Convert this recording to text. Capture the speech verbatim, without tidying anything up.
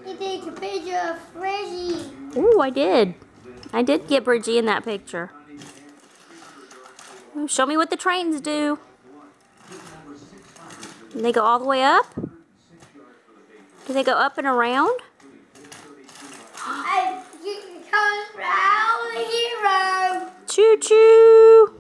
You take a picture of Reggie. Ooh, I did. I did get Bridgie in that picture. Ooh, show me what the trains do. Do they go all the way up? Do they go up and around? I, you come around the hero. Choo-choo!